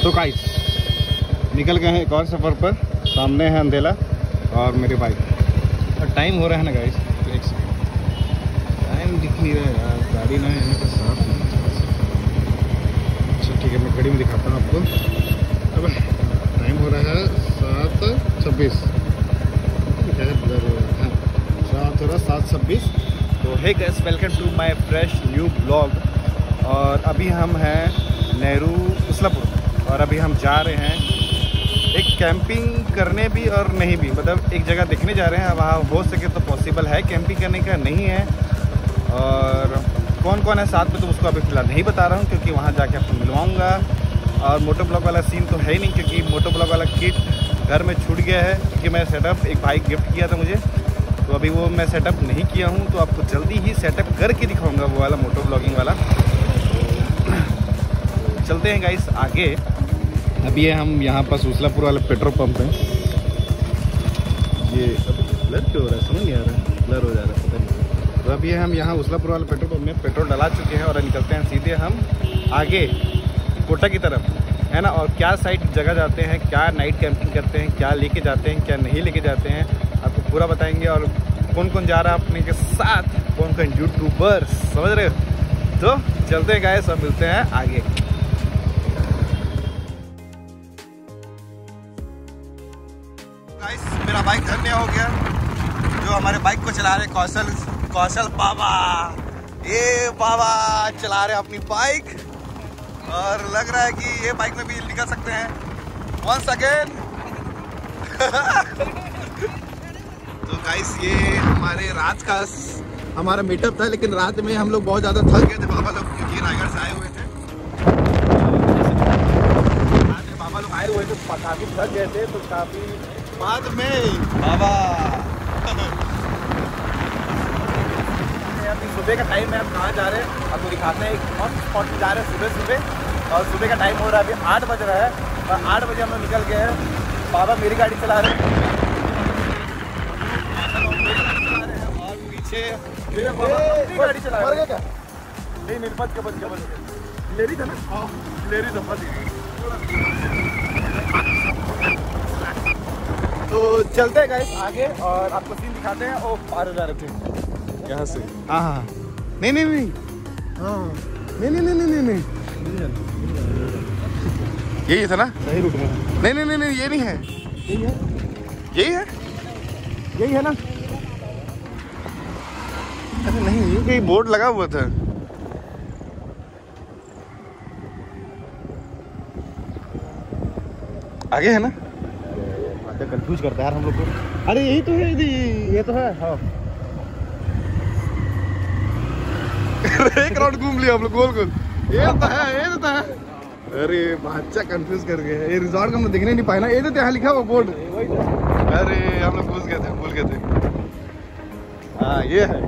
तो गाइस निकल गए हैं एक और सफ़र पर। सामने है अंधेला और मेरी बाइक। और टाइम हो रहा है ना गाइस, एक टाइम दिख नहीं रहा है यार, गाड़ी ना है तो साफ नहीं। अच्छा ठीक है, मैं घड़ी में दिखाता हूँ आपको। अब टाइम हो रहा है 7:26। रात हो रहा 7:26। तो hey guys, welcome to my fresh new blog. और अभी हम हैं नेहरू उसलापुर और अभी हम जा रहे हैं एक कैंपिंग करने भी और नहीं भी, मतलब एक जगह देखने जा रहे हैं। वहाँ हो सके तो पॉसिबल है कैंपिंग करने का, नहीं है और कौन कौन है साथ में तो उसको अभी फ़िलहाल नहीं बता रहा हूँ, क्योंकि वहाँ जाके आपको मिलवाऊँगा। और मोटो ब्लॉग वाला सीन तो है ही नहीं, क्योंकि मोटो ब्लॉग वाला किट घर में छूट गया है, क्योंकि मैं सेटअप एक भाई गिफ्ट किया था मुझे, तो अभी वो मैं सेटअप नहीं किया हूँ। तो आपको जल्दी ही सेटअप करके दिखाऊँगा वो वाला मोटो ब्लॉगिंग वाला। चलते हैं गाइस आगे। अभी हम यहाँ पर उसलापुर वाले पेट्रोल पंप हैं। ये ब्लर क्यों हो रहा है समझ नहीं आ रहा है, ब्लर हो जा रहा है पता नहीं। तो अभी हम यहाँ उसलापुर वाले पेट्रोल पंप में पेट्रोल डला चुके हैं और निकलते हैं सीधे हम आगे कोटा की तरफ, है ना। और क्या साइड जगह जाते हैं, क्या नाइट कैंपिंग करते हैं, क्या लेके जाते हैं, क्या नहीं लेके जाते हैं, आपको पूरा बताएंगे। और कौन कौन जा रहा है अपने के साथ, कौन कौन यूट्यूबर, समझ रहे हो। तो चलते हैं गाइस और मिलते हैं आगे। मेरा बाइक धन्य हो गया, जो हमारे बाइक को चला रहे कौशल बाबा। ये बाबा चला रहे अपनी बाइक और लग रहा है कि ये बाइक में भी निकल सकते हैं वंस अगेन। तो गाइस ये हमारे रात का हमारा मीटअप था, लेकिन रात में हम लोग बहुत ज़्यादा थक गए थे बाबा लोग, क्योंकि रायगढ़ से आए हुए थे। रात में बाबा लोग आए हुए थे, काफ़ी थक गए थे, तो काफ़ी बाद में बाबा अभी सुबह का टाइम है। हम कहाँ जा रहे हैं आपको दिखाते हैं। एक और स्पॉट पे जा रहे हैं सुबह, और सुबह का टाइम हो रहा है, अभी 8 बज रहा है और 8 बजे हम लोग निकल गए हैं। बाबा मेरी गाड़ी चला रहे हैं और पीछे गाड़ी चला रहे हैं। नहीं निर्मत जबल लेरी था ना, लेरी था। तो चलते हैं गाइस आगे और आपको सीन दिखाते हैं। ओ पार हो जा रहे थे यहाँ से। हाँ हाँ नहीं नहीं नहीं हाँ नहीं नहीं नहीं नहीं नहीं यही था ना, सही रूट में। नहीं नहीं नहीं नहीं ये नहीं है, यही है, यही है, यही है ना। अरे नहीं, ये कहीं बोर्ड लगा हुआ था। आगे है ना, कंफ्यूज करता है यार हम लोग को। अरे यही तो है, ये तो है। हाँ एक राउंड घूम लिया हम लोग गोल गोल। ये तो है, ये तो है। अरे बच्चा कंफ्यूज कर गया। ये रिजॉर्ट का हम दिखने नहीं पाया ना, ये तो यहाँ लिखा हुआ बोर्ड। अरे हम लोग घुस गए थे, भूल गए थे। हाँ ये है।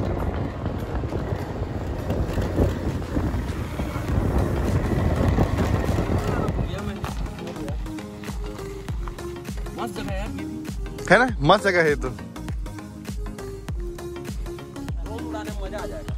है ना, मस्त जगह है। तो उड़ाने में मजा आ जाएगा।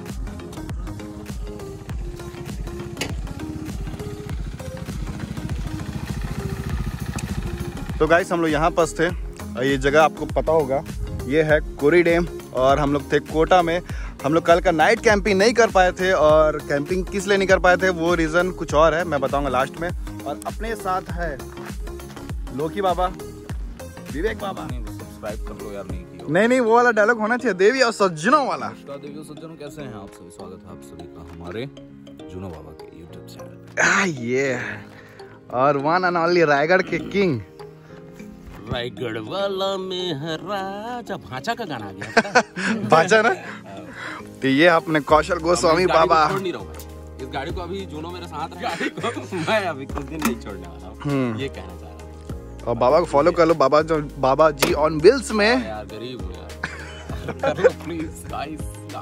तो गाइस हम लोग यहाँ पास थे और ये जगह आपको पता होगा, ये है कोरी डैम। और हम लोग थे कोटा में। हम लोग कल का नाइट कैंपिंग नहीं कर पाए थे, और कैंपिंग किस लिए नहीं कर पाए थे वो रीज़न कुछ और है, मैं बताऊंगा लास्ट में। और अपने साथ है लोकी बाबा, विवेक बाबा। सब्सक्राइब कर लो यार, नहीं किया। नहीं वो वाला डायलॉग होना चाहिए, देवी और सज्जनों वाला। देवी और सज्जनों कैसे हैं आप सभी, स्वागत है आप सभी का हमारे जुनो बाबा के यूट्यूब चैनल। ये और वन एंड ओनली रायगढ़ के किंग, रायगढ़ वाला में है राजा। भांचा का गाना आ गया भांचा ना। तो ये अपने कौशल गोस्वामी बाबा। छोड़ नहीं रहूंगा इस गाड़ी को, अभी जुनो मेरे साथ रहेगा। मैं अभी कुछ दिन नहीं छोड़ने वाला हूँ, ये कहना चाह रहा हूँ। और बाबा को फॉलो कर लो, बाबा जी ऑन व्हील्स में। यार गरीब हूँ यार, कर लो प्लीज गाइस।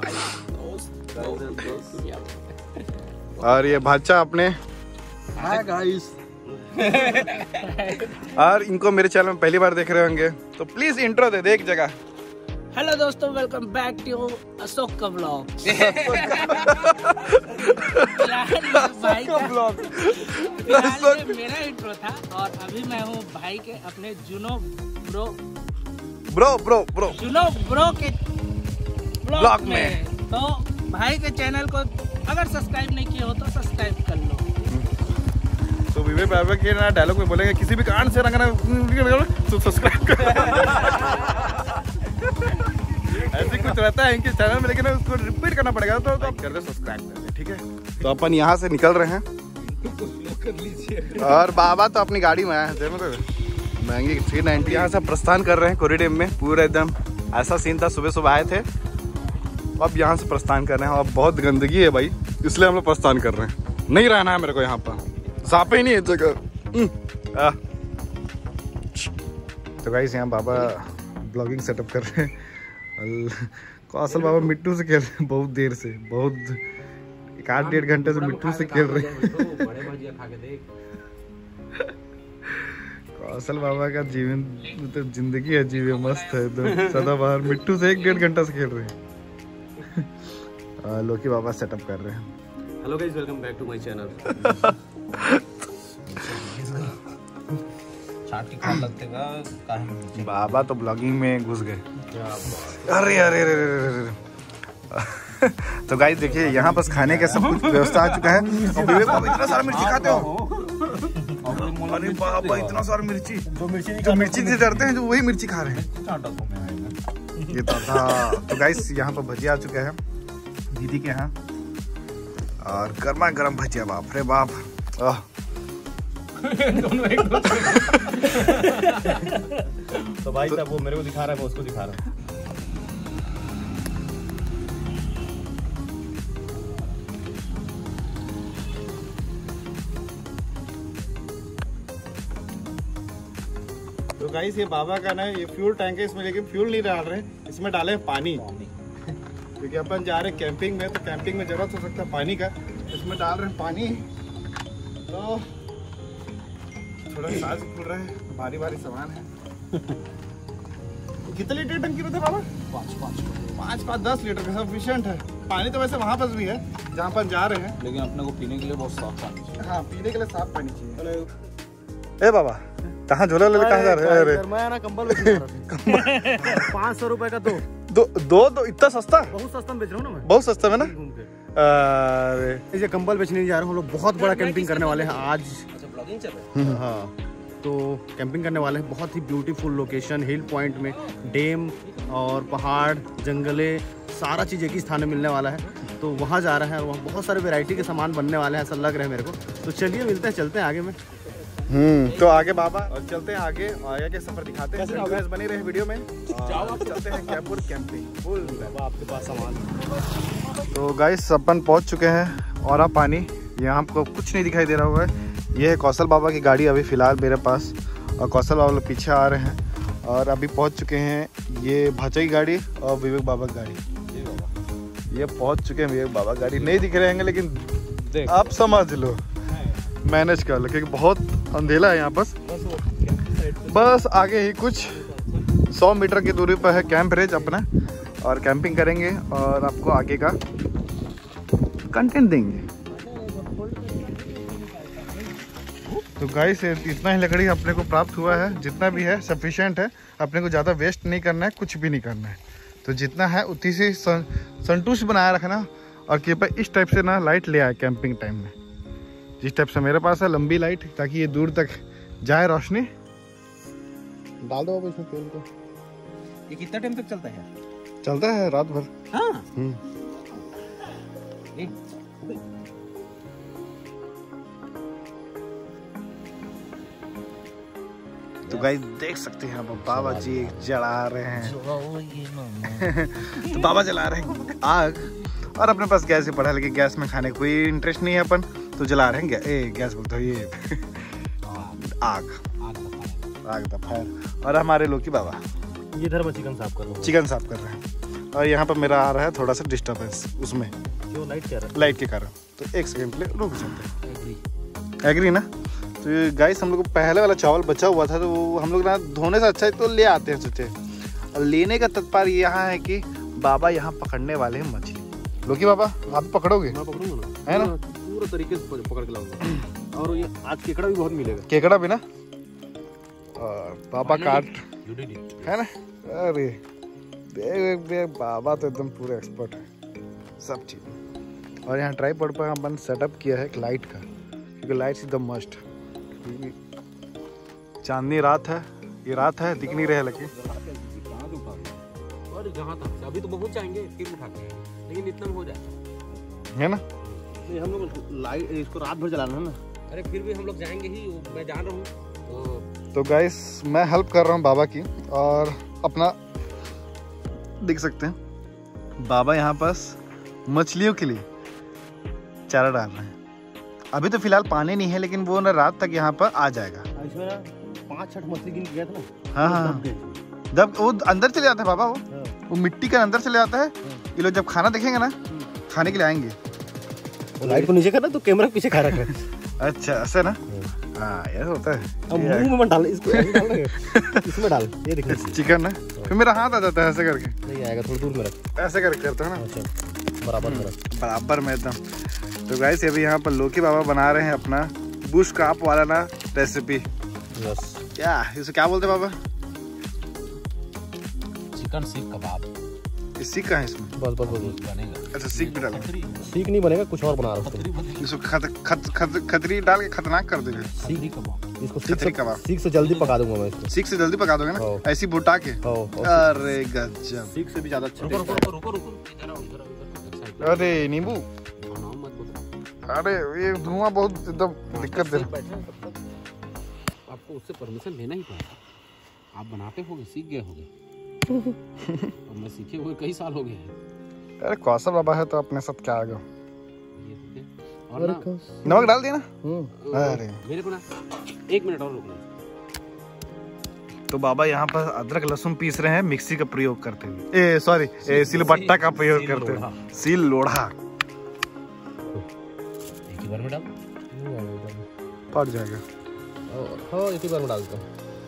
और ये भाचा अपने। Hi guys. और इनको मेरे चैनल में पहली बार देख रहे होंगे तो प्लीज इंट्रो दे एक जगह। हेलो दोस्तों, वेलकम बैक टू अशोक का ब्लॉग। भाई का ब्लॉग मेरा इंट्रो था और अभी मैं हूँ भाई के अपने जुनो ब्रो के ब्लॉग में। तो भाई के चैनल को अगर सब्सक्राइब नहीं किए हो तो सब्सक्राइब कर लो। तो विवेक बाबा के ना डायलॉग में बोलेंगे किसी भी कारण से तो सब्सक्राइब कर। ऐसे कुछ रहता है इनके चैनल में, लेकिन उसको रिपीट करना पड़ेगा तो आप कर दो सब्सक्राइब कर दे, ठीक है। तो अपन यहाँ से निकल रहे हैं और बाबा तो अपनी गाड़ी में आए हैं, महंगी 390। यहाँ से प्रस्थान कर रहे हैं कोरिडोर में। पूरा एकदम ऐसा सीन था, सुबह सुबह आए थे, अब यहाँ से प्रस्थान कर रहे हैं। और बहुत गंदगी है भाई, इसलिए हम लोग प्रस्थान कर रहे हैं। नहीं रहना है मेरे को यहाँ पर, साफ ही नहीं है जगह। तो गाइस यहाँ बाबा ब्लॉगिंग सेटअप कर रहे हैं। कौशल बाबा मिट्टू से खेल रहे हैं बहुत देर से, बहुत 1-1.5 घंटे से मिट्टू से खेल रहे हैं। कौशल बाबा का जीवन तो जिंदगी अजीब है, मस्त है एकदम सदाबहार। मिट्टू से 1-1.5 घंटा से खेल रहे हैं। लोकी बाबा सेटअप कर रहे हैं। Hello guys, welcome back to my channel. बाबा तो ब्लॉगिंग में घुस गए। अरे अरे अरे अरे। तो गाइस देखिए यहाँ बस खाने का सब कुछ व्यवस्था आ चुका है। विवेक बाबा इतना सारा मिर्ची खाते हो? अरे बाबा इतना सारा मिर्ची, जो मिर्ची से डरते हैं जो वही मिर्ची खा रहे हैं। ये तो था। तो गाइस यहाँ पर भजिया आ चुका है दीदी के यहाँ, और गर्मा गर्म भजिया, बाप रे बाप। तो भाई साहब वो मेरे को दिखा रहा है, मैं उसको दिखा रहा हूँ। तो गाइस ये बाबा का ना ये फ्यूल टैंक है इसमें, लेकिन फ्यूल नहीं डाल रहे, इसमें डाले पानी। क्योंकि अपन जा रहे हैं कैंपिंग में, तो कैंपिंग में जरूरत हो सकता है पानी का, इसमें डाल रहे हैं पानी। तो थोड़ा सांस फूल रहा है, भारी भारी सामान है। कितने लीटर टंकी में थे बाबा? 5 10 लीटर का सफिशिएंट है। पानी तो वैसे वहाँ पर भी है जहाँ पर जा रहे हैं, लेकिन अपने को पीने के लिए बहुत साफ पानी चाहिए। हाँ, पीने के लिए साफ पानी चाहिए। ए बाबा कहाँ झोला ले कहाँ जा रहे हैं? अरे मैं ना कंबल बेच रहा था। 500 रुपए का दो इतना सस्ता? बहुत सस्ता में बेच रहा हूँ ना मैं, बहुत सस्ता है ना। अरे ये कंबल बेचने जा रहा हूँ। हम लोग बहुत बड़ा कैंपिंग करने वाले हैं आज। ब्लॉगिंग चल रहा है। हाँ, तो कैंपिंग करने वाले हैं। बहुत ही ब्यूटीफुल लोकेशन, हिल पॉइंट में डैम और पहाड़, जंगले, सारा चीज़ एक ही स्थान में मिलने वाला है। तो वहाँ जा रहे हैं, वहाँ बहुत सारे वैरायटी के सामान बनने वाले हैं, ऐसा लग रहा है मेरे को। तो चलिए मिलते हैं, चलते हैं आगे में। तो आगे बाबा और चलते हैं आगे के सफर दिखाते हैं। बने रहे वीडियो में। चलते हैं कैपुर कैंपिंग। आपके पास सामान। तो गाइस अपन पहुंच चुके हैं और अब पानी, यहाँ आपको कुछ नहीं दिखाई दे रहा हुआ है। ये है कौशल बाबा की गाड़ी अभी फ़िलहाल मेरे पास, और कौशल बाबा लोग पीछे आ रहे हैं। और अभी पहुंच चुके हैं, ये भाचा की गाड़ी और विवेक बाबा की गाड़ी। ये पहुंच चुके हैं विवेक बाबा गाड़ी। नहीं दिख रहे हैं लेकिन आप समझ लो, मैनेज कर लो, क्योंकि बहुत अंधेला है यहाँ बस आगे ही कुछ 100 मीटर की दूरी पर है कैंप रेज अपना, और कैंपिंग करेंगे और आपको आगे का कंटेंट देंगे। तो गाइस इतना ही लकड़ी अपने को प्राप्त हुआ है, जितना भी है सफिशिएंट है। अपने को ज़्यादा वेस्ट नहीं करना है, कुछ भी नहीं करना है। तो जितना है उतनी से संतुष्ट बनाए रखना। और कृपया इस टाइप से ना लाइट ले आए कैंपिंग टाइम में, जिस टाइप से मेरे पास है लंबी लाइट, ताकि ये दूर तक जाए रोशनी। डाल दो इसमें तेल को। ये कितना टाइम तक चलता है? चलता है रात भर। हाँ। तो गाइस देख सकते हैं बाबा जी जला रहे हैं। तो बाबा जला रहे हैं आग, और अपने पास गैस ही पड़ा है, लेकिन गैस में खाने कोई इंटरेस्ट नहीं है अपन, तो जला रहे हैं गैस बोलते हो ये आग द फायर। और हमारे लोकी बाबा ये इधर मैं चिकन साफ कर रहा हूँ। चिकन साफ कर रहे हैं, और यहाँ पर मेरा आ रहा है थोड़ा सा डिस्टर्बेंस उसमें, जो लाइट के कारण। तो 1 सेकंड के लिए रुक जाते हैं। एग्री ना। तो गाइस हम लोग को पहले वाला चावल बचा हुआ था, तो वो हम लोग ना धोने से अच्छा है तो ले आते हैं, सोचे और लेने का तात्पर्य यहाँ है कि बाबा यहाँ पकड़ने वाले हैं मछली। लोकी बाबा आप पकड़ोगे? मैं पकड़ूंगा ना, है ना? पूरा तरीके से पकड़ के लाऊंगा। और ये आज केकड़ा भी बहुत मिलेगा। केकड़ा भी ना, और बाबा काट है ना। अरे बाबा तो एकदम पूरे एक्सपर्ट है सब चीज। और यहाँ ट्राइपॉड पर अपन सेटअप किया है एक लाइट का, क्योंकि लाइट इज द मस्ट। चांदनी रात है, ये रात है, दिख नहीं रहे लेकिन और जहाँ तक अभी तो बहुत जाएंगे फिर उठाते हैं, लेकिन इतना में हो जाए है ना। हम लोग लाइट इसको रात भर जलाना है ना। अरे फिर भी हम लोग जाएंगे ही, मैं जान रहा हूँ। तो गाइस मैं हेल्प कर रहा हूँ बाबा की, और अपना देख सकते हैं बाबा यहाँ पास मछलियों के लिए चारा डाल रहे हैं। अभी तो फिलहाल पानी नहीं है, लेकिन वो ना रात तक यहाँ पर आ जाएगा। इसमें ना 5-6 मछली गिन के गया था ना। हाँ, जब वो अंदर चले जाता है बाबा, वो मिट्टी के अंदर चले जाता है। ये लोग जब खाना देखेंगे ना, खाने के लिए आएंगे। लाइट को नीचे करना तो कैमरा के पीछे खा रखा है। अच्छा ऐसा ना, हाँ यार होता है। अब मुंह में मत डाल, इसको इसमें डाल, ये देखना चिकन है, फिर मेरा हाथ आ जाता है ऐसे करके। नहीं आएगा, थोड़ी दूर में रख, ऐसे करके करता है ना। अच्छा बराबर में रख, बराबर में एकदम। तो गाइस अभी यहाँ पर लोकी बाबा बना रहे हैं अपना बुश काप वाला ना रेसिपी। यस, क्या इसे क्या बोलते हैं बाबा? चिकन सीख कबाब ये सीख कहाँ है इसमें? बस बनेगा। अच्छा सीख भी डालो। सीख नहीं बनेगा, कुछ और बना रहा हूँ। इसको खतरी डाल के खतरनाक कर देंगे। खतरी कबाब, इसको खतरी कबाब। सीख से जल्दी पका दूंगा मैं इसको। सीख से जल्दी पका दोगे ना, हाँ। ऐसी भुटा के। हाँ, अरे गजब। सीख से भी ज्यादा अच्छा। रुको रुको रुको रुको, इधर आओ, इधर आओ, इधर। अरे नींबू, नाम मत बोलो। अरे ये धुआं बहुत एकदम दिक्कत दे रहा है। बैठे हैं तब तक आपको उससे परमिशन लेना ही पड़ेगा। आप बनाते होगे, सीख गए होगे। और मैं सीखे हुए कई साल हो गए हैं। अरे कौशल बाबा है तो अपने साथ क्या आ गया। ये देखिए, और ना नमक डाल दिया ना। अरे मेरे को ना 1 मिनट और रुकना। तो बाबा यहाँ पर अदरक लहसुन पीस रहे हैं मिक्सी का प्रयोग करते हुए, सॉरी सिलबट्टा का प्रयोग करते हुए, सिल लोढ़ा। एक ही बार में डाल, फट जाएगा। हाँ, एक ही बार में डाल देता हूँ।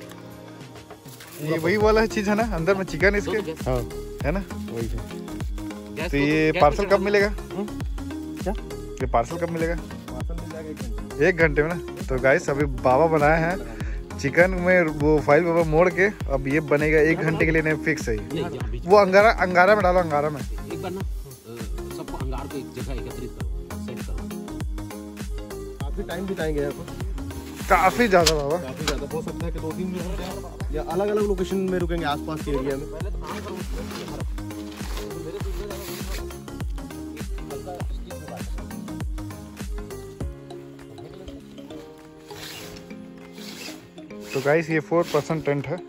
ये वही वाला चीज है ना, अंदर में चिकन इसके हाँ है ना। वही है। तो ये पार्सल कब मिलेगा? क्या ये पार्सल कब मिलेगा? 1 घंटे में ना। तो गाइस अभी बाबा बनाए हैं चिकन में वो फाइल बाबा मोड़ के, अब ये बनेगा 1 घंटे के लिए नहीं फिक्स है। वो अंगारा में डालो, अंगारा में। एक बार ना सबको अंगार को एक जगह एकत्रित करो, सेट करो। काफी टाइम बिताएंगे यहाँ पर, काफी ज्यादा बाबा। काफी ज्यादा। हो सकता है कि 2-3 दिन रुकें या अलग अलग लोकेशन में रुकेंगे आसपास के एरिया में। तो गाइस ये 4% टेंट है।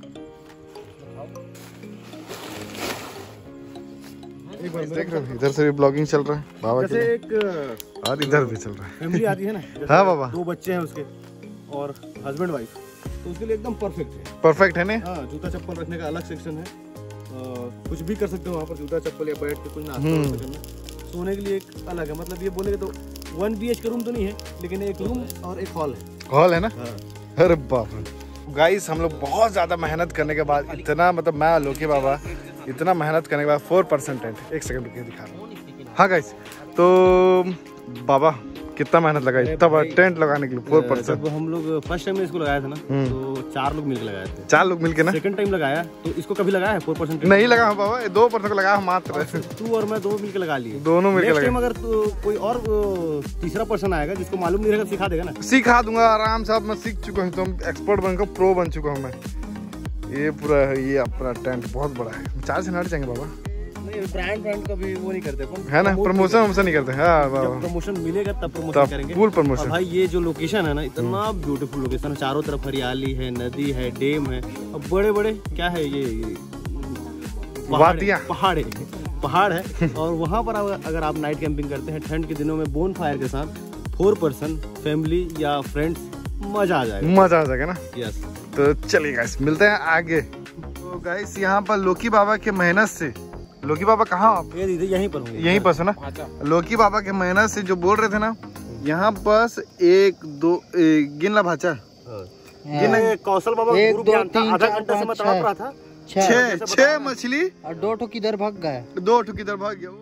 देख रहे हो इधर से भी ब्लॉगिंग चल रहा है बाबा के लिए, एक और इधर भी चल रहा है। फैमिली आती है ना, हाँ बाबा। 2 बच्चे हैं उसके और हस्बैंड वाइफ, तो उसके लिए एकदम परफेक्ट है। परफेक्ट है ना। हाँ, जूता चप्पल रखने का अलग सेक्शन है। कुछ भी कर सकते हो वहाँ पर, जूता चप्पल या बैठ के कुछ नाश्ता करना। सोने के लिए एक अलग है, मतलब ये बोलेंगे तो 1 BHK रूम तो नहीं है, लेकिन एक रूम और एक हॉल है। हॉल है ना। हाँ। अरे बाप रे। गाइस हम लोग बहुत ज़्यादा मेहनत करने के बाद इतना, मतलब मैं लोकी बाबा इतना मेहनत करने के बाद 4% टेंट। 1 सेकंड रुकिए दिखा रहा हूँ। हाँ गाइस, तो बाबा कितना मेहनत लगा इतना बड़ा टेंट लगाने के लिए 4%। जब हम लोग फर्स्ट टाइम इसको लगाया था ना, तो 4 लोग मिलकर लगाए थे। 4 लोग मिलके ना। सेकंड टाइम लगाया तो इसको कभी लगाया है 4% नहीं लगा हूँ बाबा, 2% लगा हूँ मात्र। तू और मैं 2 मिलकर लगा लिए, दोनों मिलकर नेक्स्ट लगा। टाइम अगर तो कोई और तीसरा पर्सन आएगा जिसको मालूम नहीं रहेगा, सिखा देगा ना। सिखा दूंगा आराम से। अब मैं सीख चुका हूँ, तो एक्सपर्ट बनकर प्रो बन चुका हूँ मैं। ये पूरा ये अपना टेंट बहुत बड़ा है। 4 से हट जाएंगे बाबा। नहीं, ब्रांड कभी वो नहीं करते है ना, प्रमोशन हमसे नहीं करते। हाँ बाबा, प्रमोशन मिलेगा तब प्रमोशन करेंगे। फुल और प्रमोशन। भाई ये जो लोकेशन है ना, इतना ब्यूटीफुल लोकेशन है। चारों तरफ हरियाली है, नदी है, डैम है, और बड़े बड़े क्या है ये वादियाँ। पहाड़ है। और वहाँ पर अगर आप नाइट कैंपिंग करते हैं ठंड के दिनों में बोन फायर के साथ, 4% फैमिली या फ्रेंड्स, मजा आ जाएगा। मजा आ जाएगा ना। यस। तो चलिए गाइस मिलते हैं आगे। तो गाइस यहाँ पर लोकी बाबा के मेहनत से, लोकी बाबा कहाँ आप? यहीं पर होंगे, यहीं पर से ना। लोकी बाबा के मेहनत से जो बोल रहे थे ना, यहाँ बस 1 2 गिन ला भाचा। ये कौशल बाबा गुरु ज्ञान था। आधा घंटा से मैं तड़प रहा था, छह मछली और 2 ठो किधर भाग गए? 2 ठो किधर भाग गया?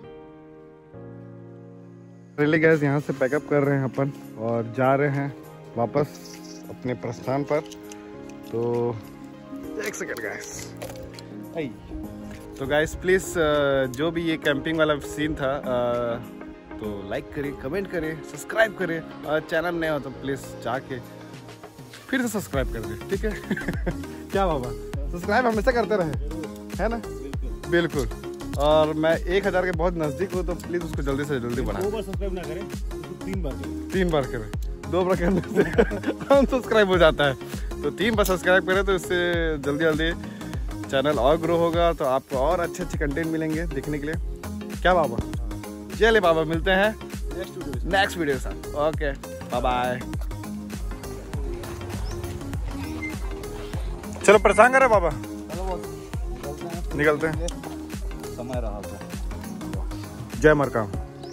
रियली गाइस यहाँ से पैकअप कर रहे हैं अपन और जा रहे हैं वापस अपने प्रस्थान पर। तो एक सेकंड गाइस। तो गाइस प्लीज़ जो भी ये कैंपिंग वाला सीन था तो लाइक करें, कमेंट करें, सब्सक्राइब करें और चैनल नया हो तो प्लीज़ जाके फिर से सब्सक्राइब कर दें, ठीक है? क्या बाबा, सब्सक्राइब हमेशा करते रहे, है ना? बिल्कुल। और मैं 1000 के बहुत नज़दीक हूँ तो प्लीज़ उसको जल्दी से जल्दी बढ़ाएं। 2 बार सब्सक्राइब ना करें, 3 बार करें। 3 बार करें, 2 बार करने से अनसब्सक्राइब हो जाता है। तो 3 बार सब्सक्राइब करें तो इससे जल्दी जल्दी चैनल और ग्रो होगा, तो आपको और अच्छे अच्छे कंटेंट मिलेंगे देखने के लिए। क्या बाबा? चलिए बाबा, मिलते हैं नेक्स्ट वीडियो के साथ। Okay, bye bye. चलो परेशान कर रहे बाबा, निकलते हैं। समय रहा तो जय मरकाम।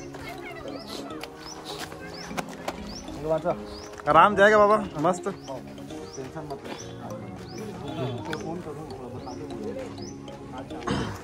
आराम जाएगा बाबा, मस्त। टेंशन मत।